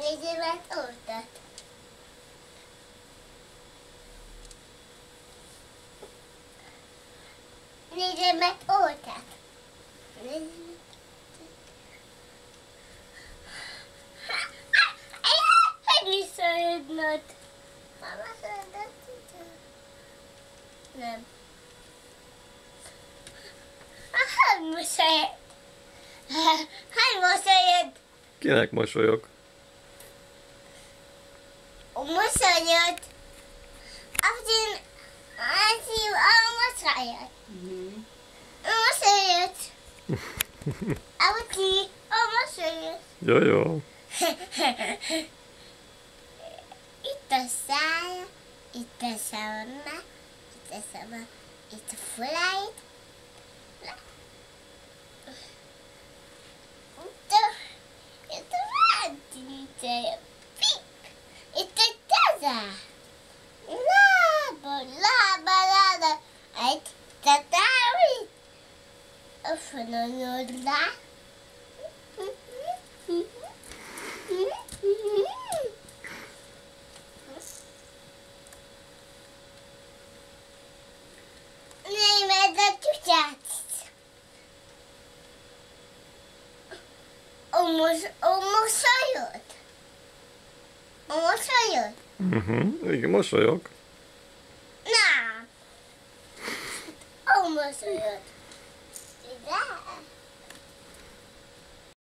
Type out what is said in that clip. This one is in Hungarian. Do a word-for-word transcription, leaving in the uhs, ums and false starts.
Nézzél meg orrát. Nézzél meg orrát. Ennyi szörnyöt. Mama szörnyöt. Nem. Hány mosolyed? Hány mosolyed? Kinek mosolyog? A mosolyod. Aztán aztán a mosolyod. A mosolyod. Aztán a mosolyod. Jó, jó. Itt a szája, itt a szavna, itt a szava, itt a fuláid. Itt a, itt a vádíteje, pip, itt a keze. Lába, lába, lába, egy tatárít. A fononodra. Némed a csúcsát. A mos, a mosolyod. A mosolyod. Uh-huh. Igen, mosolyog. Na. A mosolyod. Ide.